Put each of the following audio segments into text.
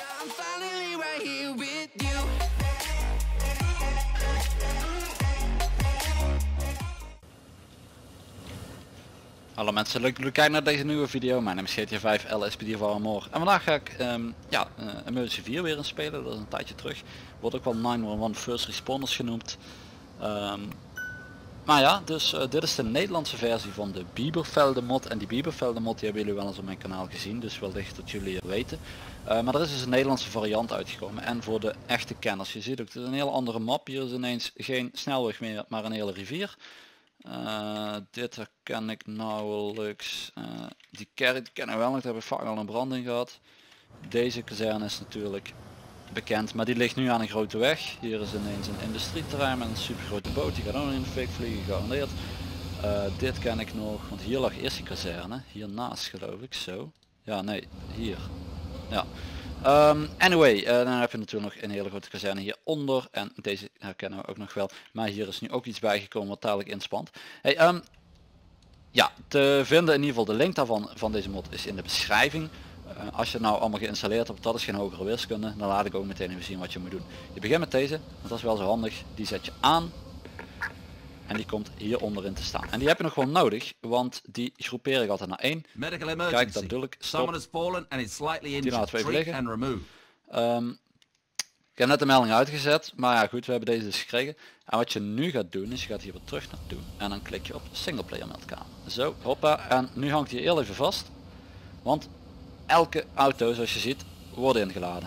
I'm finally right here with you. Hallo mensen, leuk dat jullie kijken naar deze nieuwe video. Mijn naam is GTA 5 LSPD van Amor. En vandaag ga ik Emergency 4 weer spelen, dat is een tijdje terug. Wordt ook wel 911 First Responders genoemd. Maar ja, dus dit is de Nederlandse versie van de Biebervelde mod. En die Biebervelde mod die hebben jullie wel eens op mijn kanaal gezien, dus wellicht dat jullie het weten. Maar er is dus een Nederlandse variant uitgekomen. En voor de echte kenners, je ziet ook, het is een heel andere map. Hier is ineens geen snelweg meer, maar een hele rivier. Dit herken ik nauwelijks. Die kerk kennen we wel nog, daar heb ik vaak al een branding gehad. Deze kazerne is natuurlijk bekend, maar die ligt nu aan een grote weg. Hier is ineens een industrieterrein met een super grote boot, die gaat ook in de fik vliegen, gegarandeerd. Dit ken ik nog, want hier lag eerst die kazerne, hiernaast geloof ik, zo. Ja, nee, hier. Ja. Anyway, dan heb je natuurlijk nog een hele grote kazerne hieronder en deze herkennen we ook nog wel, maar hier is nu ook iets bijgekomen wat dadelijk inspant. Hey, ja, te vinden in ieder geval de link daarvan van deze mod is in de beschrijving. Als je het nou allemaal geïnstalleerd hebt, dat is geen hogere wiskunde, dan laat ik ook meteen even zien wat je moet doen. Je begint met deze, want dat is wel zo handig, die zet je aan. En die komt hier onderin te staan. En die heb je nog gewoon nodig, want die groepeer ik altijd naar 1. Kijk, dat bedoel ik. Stop. Die laten we even liggen. Ik heb net de melding uitgezet, maar ja goed, we hebben deze dus gekregen. En wat je nu gaat doen, is je gaat hier weer terug naartoe. En dan klik je op singleplayer meldkamer. Zo, hoppa. En nu hangt hij heel even vast. Want elke auto, zoals je ziet, wordt ingeladen.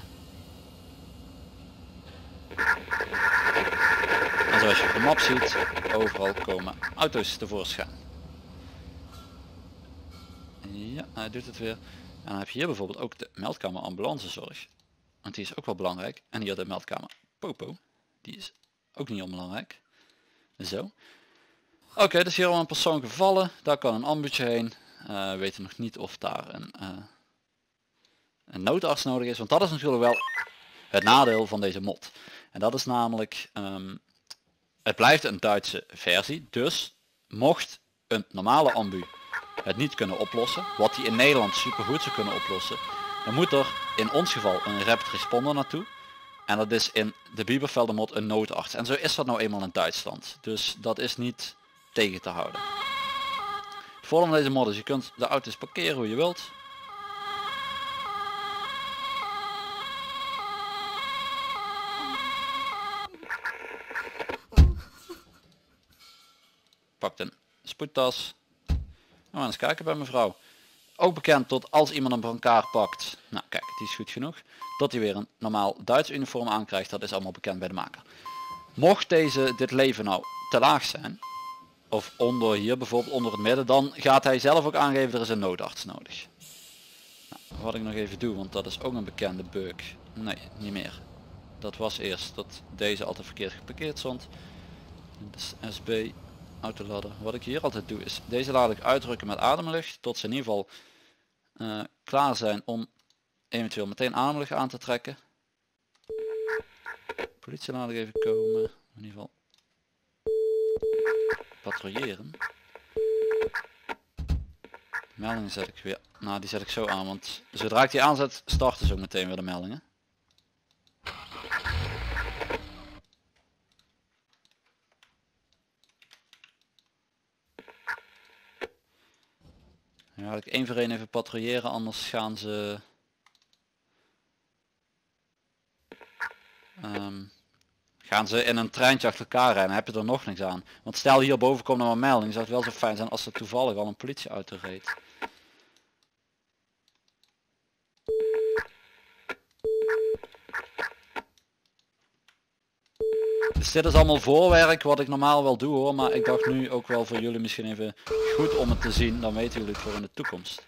En zoals je op de map ziet, overal komen auto's tevoorschijn. Ja, hij doet het weer. En dan heb je hier bijvoorbeeld ook de meldkamer ambulancezorg. Want die is ook wel belangrijk. En hier de meldkamer Popo. Die is ook niet onbelangrijk. Zo. Oké, dus hier al een persoon gevallen. Daar kan een ambulance heen. We weten nog niet of daar een noodarts nodig is. Want dat is natuurlijk wel het nadeel van deze mod. En dat is namelijk... het blijft een Duitse versie. Dus mocht een normale ambu het niet kunnen oplossen. Wat die in Nederland supergoed zou kunnen oplossen. Dan moet er in ons geval een rapid responder naartoe. En dat is in de Biebervelde mod een noodarts. En zo is dat nou eenmaal in Duitsland. Dus dat is niet tegen te houden. Het voordeel van deze mod is, je kunt de auto's parkeren hoe je wilt. Pakt een spoedtas. We gaan eens kijken bij mevrouw. Ook bekend tot als iemand een brancard pakt. Nou kijk, die is goed genoeg. Dat hij weer een normaal Duits uniform aankrijgt, dat is allemaal bekend bij de maker. Mocht dit leven nou te laag zijn, of onder hier bijvoorbeeld onder het midden, dan gaat hij zelf ook aangeven er is een noodarts nodig. Nou, wat ik nog even doe, want dat is ook een bekende bug. Nee, niet meer. Dat was eerst dat deze altijd verkeerd geparkeerd stond. Dus SB autoladder. Wat ik hier altijd doe is, deze laat ik uitdrukken met ademlucht, tot ze in ieder geval klaar zijn om eventueel meteen ademlucht aan te trekken. Politie laat ik even komen, in ieder geval patrouilleren. Meldingen zet ik weer, nou die zet ik zo aan, want zodra ik die aanzet starten ze ook meteen weer de meldingen. Ja, ik 1 voor 1 even patrouilleren, anders gaan ze in een treintje achter elkaar rijden, dan heb je er nog niks aan. Want stel hierboven komt er een melding, zou het wel zo fijn zijn als er toevallig al een politieauto reed. Dus dit is allemaal voorwerk wat ik normaal wel doe hoor, maar ik dacht nu ook wel voor jullie misschien even goed om het te zien, dan weten jullie het voor in de toekomst.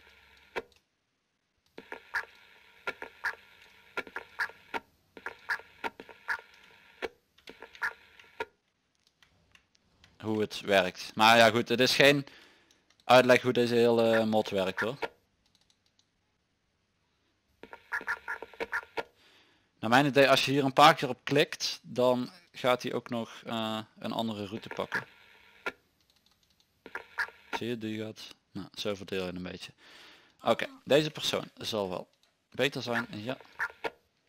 Hoe het werkt. Maar ja goed, het is geen uitleg hoe deze hele mod werkt hoor. Naar mijn idee, als je hier een paar keer op klikt, dan gaat hij ook nog een andere route pakken. Zie je, die gaat, nou zo verdeel je een beetje. Oké, deze persoon zal wel beter zijn, ja.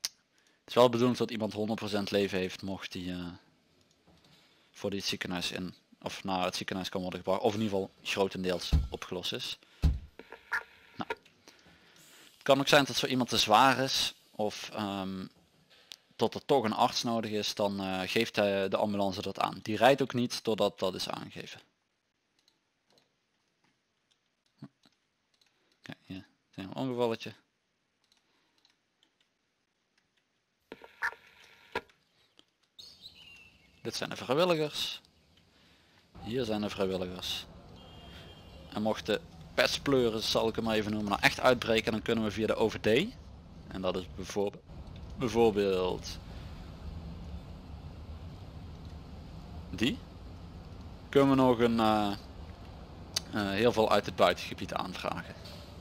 Het is wel de bedoeling dat iemand 100% leven heeft mocht die voor die het ziekenhuis in of naar het ziekenhuis kan worden gebracht. Of in ieder geval grotendeels opgelost is. Nou. Het kan ook zijn dat zo iemand te zwaar is of dat er toch een arts nodig is, dan geeft de ambulance dat aan. Die rijdt ook niet totdat dat is aangegeven. Kijk, hier is een ongevalletje. Dit zijn de vrijwilligers. Hier zijn de vrijwilligers. En mocht de pestpleuren, zal ik hem maar even noemen, nou echt uitbreken, dan kunnen we via de OVD. En dat is bijvoorbeeld die. Kunnen we nog heel veel uit het buitengebied aanvragen.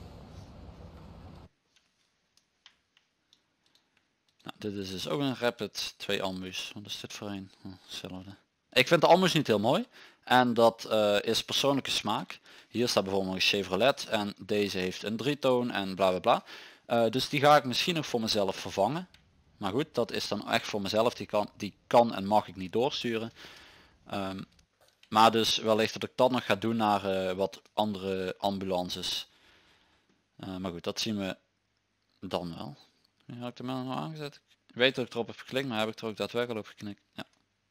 Nou, dit is dus ook een rapid 2 ambus. Wat is dit voor een? Hetzelfde. Ik vind de ambus niet heel mooi. En dat is persoonlijke smaak. Hier staat bijvoorbeeld een Chevrolet en deze heeft een 3-toon en bla bla bla. Dus die ga ik misschien nog voor mezelf vervangen. Maar goed, dat is dan echt voor mezelf. Die kan en mag ik niet doorsturen. Maar dus wellicht dat ik dat nog ga doen naar wat andere ambulances. Maar goed, dat zien we dan wel. Nu had ik de melding al aangezet. Ik weet dat ik erop heb geklikt, maar heb ik er ook daadwerkelijk op geknikt? Ja.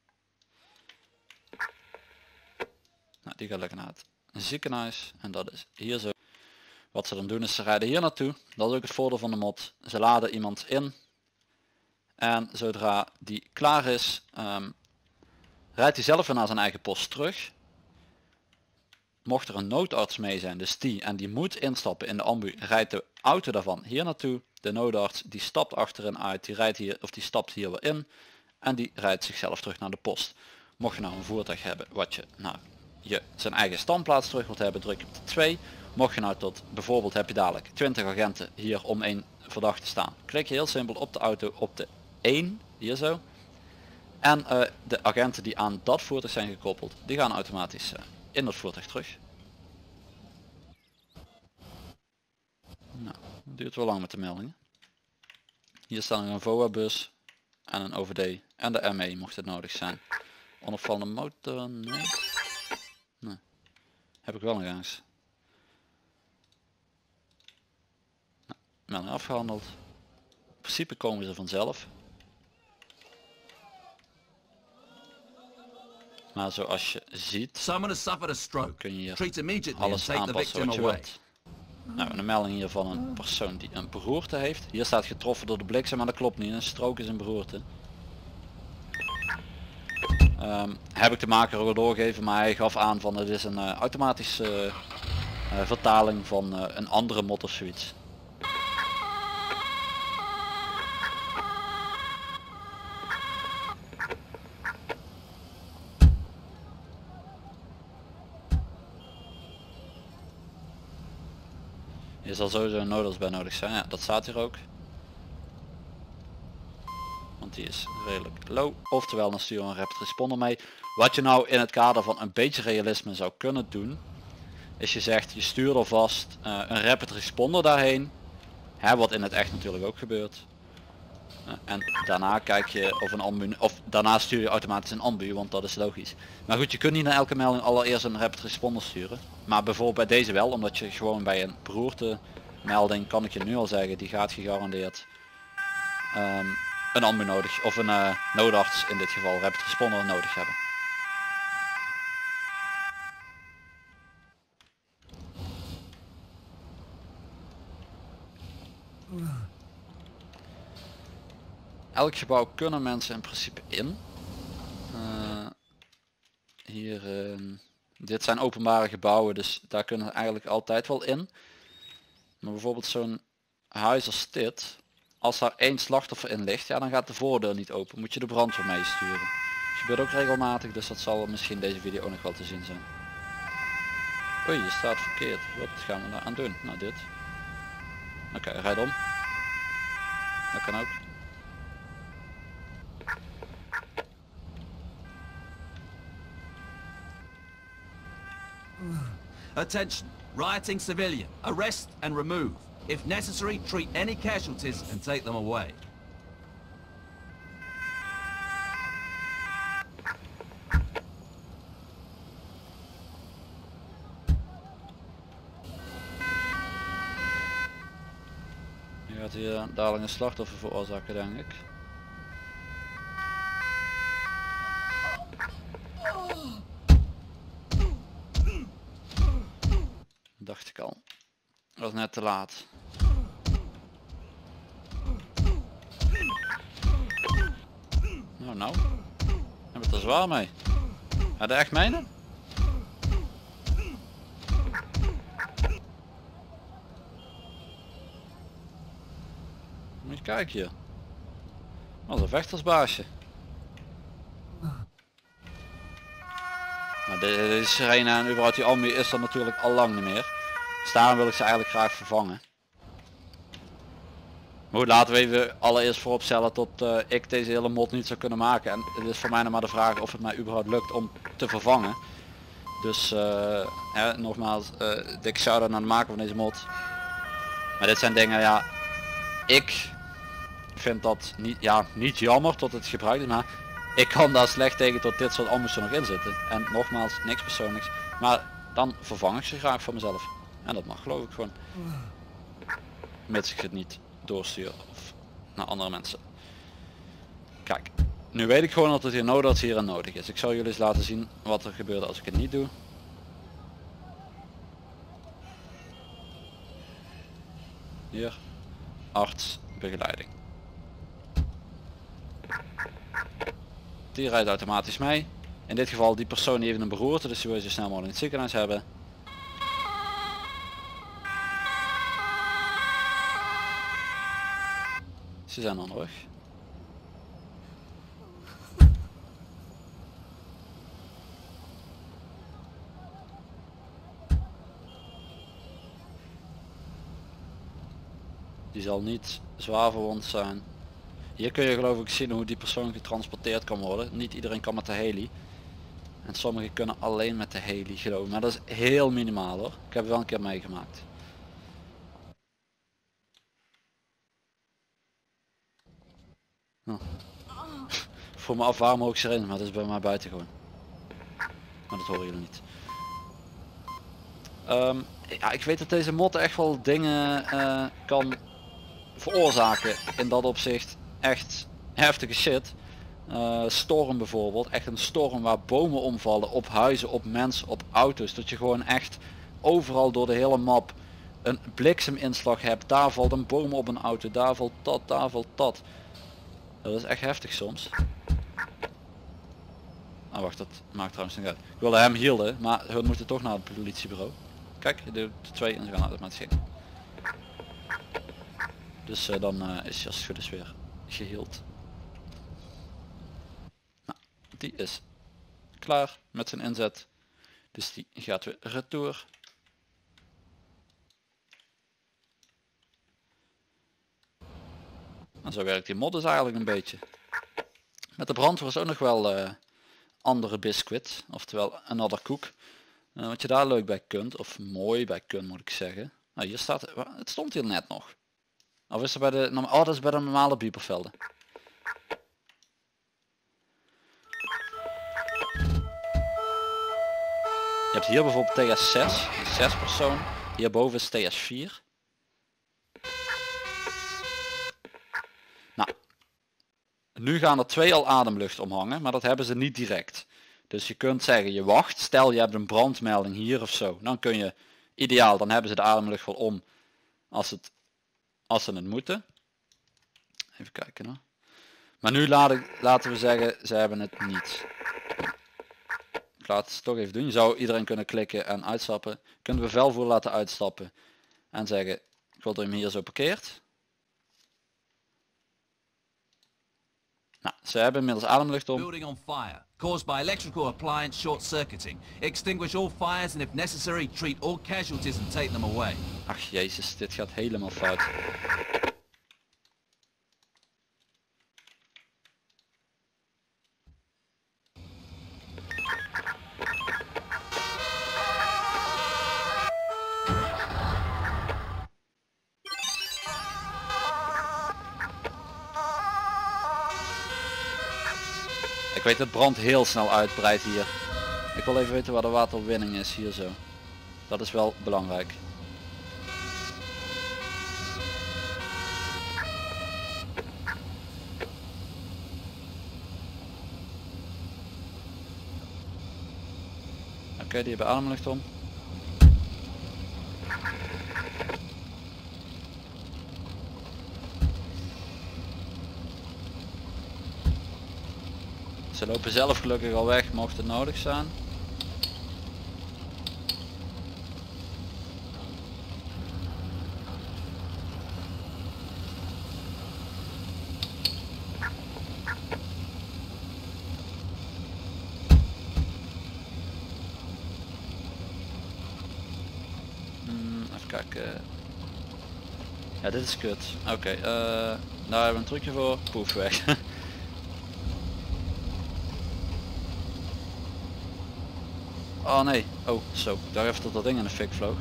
Nou, die gaat lekker naar het ziekenhuis en dat is hier zo. Wat ze dan doen is ze rijden hier naartoe. Dat is ook het voordeel van de mod. Ze laden iemand in en zodra die klaar is, rijdt hij zelf weer naar zijn eigen post terug. Mocht er een noodarts mee zijn, dus die moet instappen in de ambu, rijdt de auto daarvan hier naartoe. De noodarts die stapt achterin uit, die rijdt hier of die stapt hier weer in en die rijdt zichzelf terug naar de post. Mocht je nou een voertuig hebben wat je zijn eigen standplaats terug wilt hebben, druk je op de 2. Mocht je nou tot bijvoorbeeld heb je dadelijk 20 agenten hier om één verdachte te staan, klik je heel simpel op de auto op de 1 hier zo. En de agenten die aan dat voertuig zijn gekoppeld, die gaan automatisch in dat voertuig terug. Nou, het duurt wel lang met de meldingen. Hier staat nog een VOA-bus en een OVD en de ME mocht het nodig zijn. Onopvallende motor, nee. Nee. Heb ik wel nog eens. Nou, melding afgehandeld. In principe komen ze vanzelf. Maar zoals je ziet kun je hier alles aanpassen wat je wilt. Nou, een melding hier van een persoon die een beroerte heeft. Hier staat getroffen door de bliksem, maar dat klopt niet. Een strook is een beroerte. Heb ik de maker ook al doorgegeven, maar hij gaf aan van het is een automatische vertaling van een andere mod of zoiets. Er zal sowieso een noodarts bij nodig zijn, ja, dat staat hier ook. Want die is redelijk low. Oftewel dan stuur je een rapid responder mee. Wat je nou in het kader van een beetje realisme zou kunnen doen, is je zegt je stuurt alvast een rapid responder daarheen. Wat in het echt natuurlijk ook gebeurt. En daarna kijk je of een ambu, of daarna stuur je automatisch een ambu, want dat is logisch. Maar goed, je kunt niet naar elke melding allereerst een rapid responder sturen. Maar bijvoorbeeld bij deze wel, omdat je gewoon bij een beroerte melding, kan ik je nu al zeggen, die gaat gegarandeerd een ambu nodig, of een noodarts in dit geval, rapid responder nodig hebben. Elk gebouw kunnen mensen in principe in. Hier, dit zijn openbare gebouwen, dus daar kunnen eigenlijk altijd wel in. Maar bijvoorbeeld zo'n huis als dit, als daar één slachtoffer in ligt, ja, dan gaat de voordeur niet open. Moet je de brandweer meesturen. Dat gebeurt ook regelmatig, dus dat zal misschien deze video ook nog wel te zien zijn. Oei, je staat verkeerd. Wat gaan we daar aan doen? Nou, dit. Oké, rijd om. Dat kan ook. Attention, rioting civilian, arrest and remove. If necessary, treat any casualties and take them away. hier dadelijk een slachtoffer veroorzaken, denk ik. Dacht ik al. Dat was net te laat. Nou. Heb het er zwaar mee. Ga je echt menen? Moet je kijken hier. Dat is een vechtersbaasje. Nou, deze Serena en überhaupt die Almi is er natuurlijk al lang niet meer. Dus daarom wil ik ze eigenlijk graag vervangen. Maar goed, laten we even allereerst vooropstellen tot ik deze hele mod niet zou kunnen maken. En het is voor mij nog maar de vraag of het mij überhaupt lukt om te vervangen. Dus nogmaals, dikke shout-out naar de maker van deze mod. Maar dit zijn dingen, ja, ik vind dat niet jammer tot het gebruikt is, maar ik kan daar slecht tegen tot dit soort almoes er nog in zitten. En nogmaals, niks persoonlijks, maar dan vervang ik ze graag voor mezelf. En dat mag, geloof ik gewoon. Mits ik het niet doorstuur of naar andere mensen. Kijk, nu weet ik gewoon dat het hier nodig is. Ik zal jullie eens laten zien wat er gebeurt als ik het niet doe. Hier, arts, begeleiding. Die rijdt automatisch mee. In dit geval die persoon die heeft een beroerte, dus die wil je zo snel mogelijk in het ziekenhuis hebben. Ze zijn onderweg. Die zal niet zwaar verwond zijn. Hier kun je geloof ik zien hoe die persoon getransporteerd kan worden. Niet iedereen kan met de heli. En sommigen kunnen alleen met de heli geloof ik. Maar dat is heel minimaal hoor. Ik heb het wel een keer meegemaakt. Oh. Voor me af waarom ook erin, maar dat is bij mij buiten gewoon. Maar dat horen jullie niet. Ja, ik weet dat deze mod echt wel dingen kan veroorzaken in dat opzicht. Echt heftige shit. Storm bijvoorbeeld, echt een storm waar bomen omvallen op huizen, op mensen, op auto's. Dat je gewoon echt overal door de hele map een blikseminslag hebt. Daar valt een boom op een auto, daar valt dat, daar valt dat. Dat is echt heftig soms. Ah wacht, dat maakt trouwens niet uit. Ik wilde hem hielden, maar we moeten toch naar het politiebureau. Kijk, je doet 2 en ze gaan automatisch heen. Dus dan is je als het goed is weer geheeld. Nou, die is klaar met zijn inzet. Dus die gaat weer retour. En zo werkt die mod dus eigenlijk een beetje. Met de brand was ook nog wel andere biscuit, oftewel another cook. Wat je daar leuk bij kunt, of mooi bij kunt moet ik zeggen. Nou hier staat, het stond hier net nog. Of is er bij de, oh dat is bij de normale biebervelden. Je hebt hier bijvoorbeeld TS6, 6 persoon. Hierboven is TS4. Nou, nu gaan er 2 al ademlucht omhangen, maar dat hebben ze niet direct. Dus je kunt zeggen, je wacht, stel je hebt een brandmelding hier of zo. Dan kun je, ideaal, dan hebben ze de ademlucht wel om als ze het moeten. Even kijken hoor. Maar nu laten we zeggen, ze hebben het niet. Ik laat het toch even doen. Je zou iedereen kunnen klikken en uitstappen. Je kunt bevelvoerder laten uitstappen. En zeggen, ik wil dat je hem hier zo parkeert. Nou, ze hebben inmiddels ademlucht om. Building on fire, caused by electrical appliance short circuiting. Extinguish all fires and if necessary treat all casualties and take them away. Ach jezus, dit gaat helemaal fout. Ik weet dat brand heel snel uitbreidt hier. Ik wil even weten waar de waterwinning is hier zo. Dat is wel belangrijk. Oké, die hebben ademlucht om. Ze lopen zelf gelukkig al weg, mocht het nodig zijn. Even kijken. Ja, dit is kut. Oké, daar hebben we een trucje voor. Poef, weg. Oh nee, oh zo, ik dacht even dat dat ding in de fik vloog.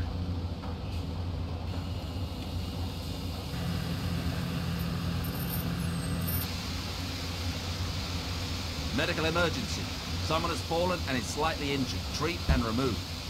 Medical emergency. Someone has fallen and is slightly injured. Treat and remove.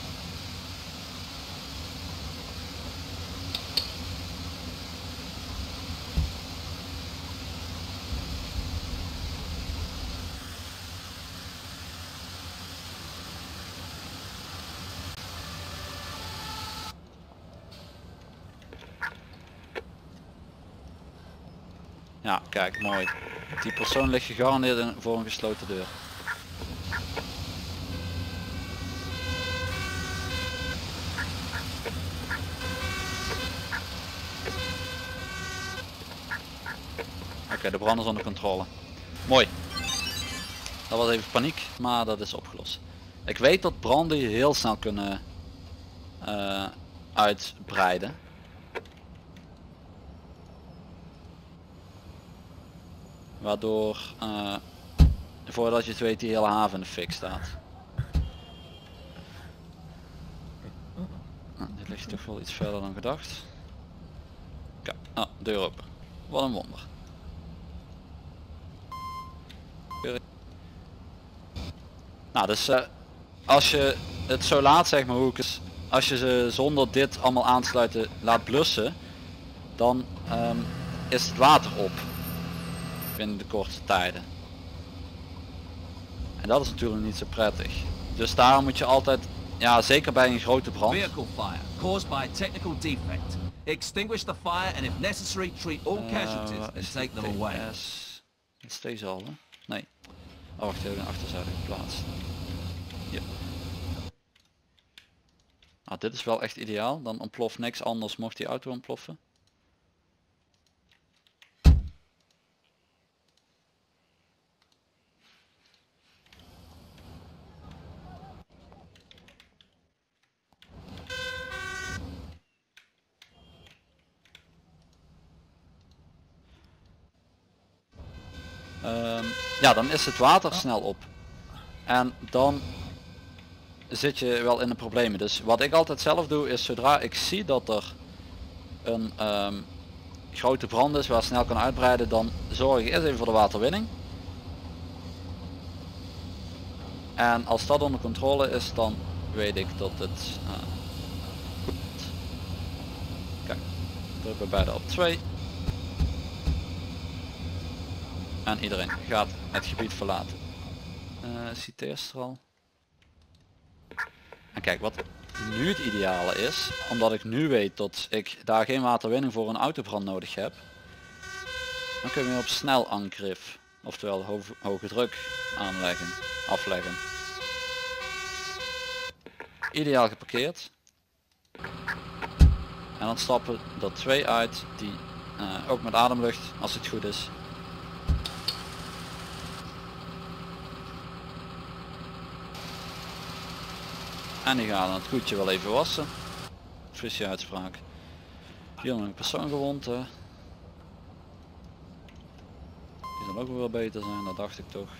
Ja, kijk, mooi. Die persoon ligt gegarandeerd voor een gesloten deur. Oké, de brand is onder controle. Mooi. Dat was even paniek, maar dat is opgelost. Ik weet dat branden je heel snel kunnen uitbreiden. Waardoor voordat je het weet die hele haven in de fik staat. Nou, dit ligt toch wel iets verder dan gedacht. Kijk, deur open. Wat een wonder. Nou, dus als je het zo laat, zeg maar, hoe ik het, als je ze zonder dit allemaal aansluiten laat blussen, dan is het water op binnen de korte tijden. En dat is natuurlijk niet zo prettig. Dus daarom moet je altijd, ja, zeker bij een grote brand. Vehicle fire caused by a technical defect. Extinguish the fire and if necessary treat all casualties and take them away. Het is deze al, hè? Nee. Oh, wacht even, een achterzijde geplaatst. Ja. Nou, dit is wel echt ideaal. Dan ontploft niks anders mocht die auto ontploffen. Ja, dan is het water snel op. En dan zit je wel in de problemen. Dus wat ik altijd zelf doe is, zodra ik zie dat er een grote brand is waar snel kan uitbreiden, dan zorg ik eerst even voor de waterwinning. En als dat onder controle is, dan weet ik dat het goed is. Kijk, drukken we beide op 2. En iedereen gaat het gebied verlaten. Citeert er al. En kijk, wat nu het ideale is, omdat ik nu weet dat ik daar geen waterwinning voor een autobrand nodig heb, dan kun je weer op snel aangriff, oftewel hoge druk aanleggen, afleggen. Ideaal geparkeerd. En dan stappen er 2 uit die ook met ademlucht, als het goed is. En die gaan het goedje wel even wassen. Frisse uitspraak. Hier nog een persoon gewond. Die zal ook wel beter zijn, dat dacht ik toch.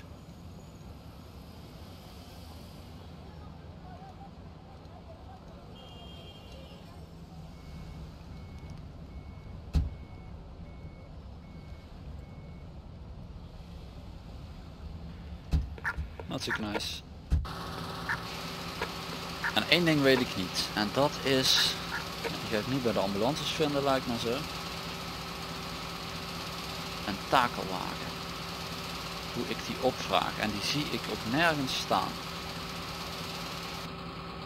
Hartstikke nice. En één ding weet ik niet. En dat is... Die ga ik niet bij de ambulances vinden, lijkt me zo. Een takelwagen. Hoe ik die opvraag. En die zie ik ook nergens staan.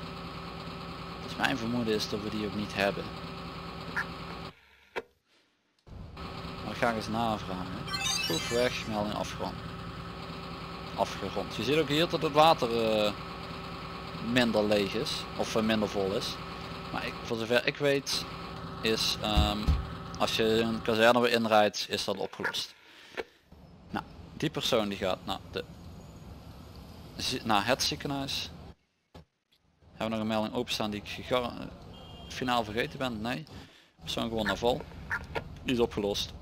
Mijn vermoeden is dat we die ook niet hebben. Maar ik ga eens navragen. Proef weg, melding afgerond. Je ziet ook hier dat het water minder leeg is. Of minder vol is. Maar voor zover ik weet is als je een kazerne weer inrijdt is dat opgelost. Nou, die persoon die gaat naar het ziekenhuis. Hebben we nog een melding openstaan die ik finaal vergeten ben? Nee. Persoon gewoon naar vol. Die is opgelost.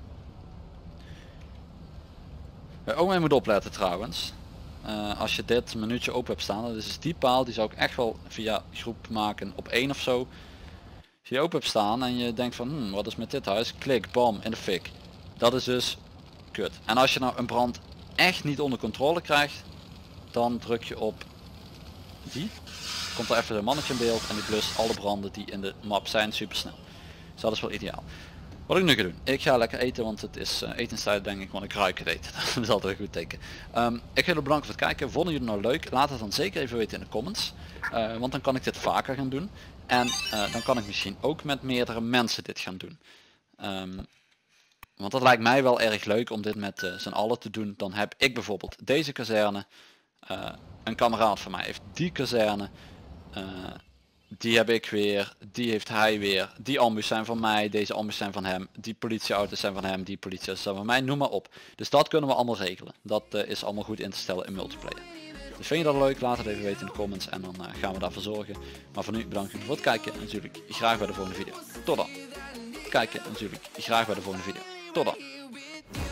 Ook je moet opletten trouwens. Als je dit minuutje open hebt staan, dus die paal die zou ik echt wel via groep maken op 1 of zo. Als je open hebt staan en je denkt van wat is met dit huis? Klik, bam, in de fik. Dat is dus kut. En als je nou een brand echt niet onder controle krijgt, dan druk je op die. Komt er even een mannetje in beeld en die blust alle branden die in de map zijn super snel. Dus dat is wel ideaal. Wat ik nu ga doen, ik ga lekker eten, want het is etenstijd denk ik, want ik ruik het eten. Dat is altijd een goed teken. Ik wil jullie bedanken voor het kijken. Vonden jullie nou leuk? Laat het dan zeker even weten in de comments. Want dan kan ik dit vaker gaan doen. En dan kan ik misschien ook met meerdere mensen dit gaan doen. Want dat lijkt mij wel erg leuk om dit met z'n allen te doen. Dan heb ik bijvoorbeeld deze kazerne. Een kameraad van mij heeft die kazerne. Die heb ik weer, die heeft hij weer, die ambus zijn van mij, deze ambus zijn van hem, die politieauto's zijn van hem, die politieauto's zijn van mij, noem maar op. Dus dat kunnen we allemaal regelen. Dat is allemaal goed in te stellen in multiplayer. Dus vind je dat leuk? Laat het even weten in de comments en dan gaan we daarvoor zorgen. Maar voor nu bedankt voor het kijken en natuurlijk graag bij de volgende video. Tot dan. Kijken en natuurlijk graag bij de volgende video. Tot dan.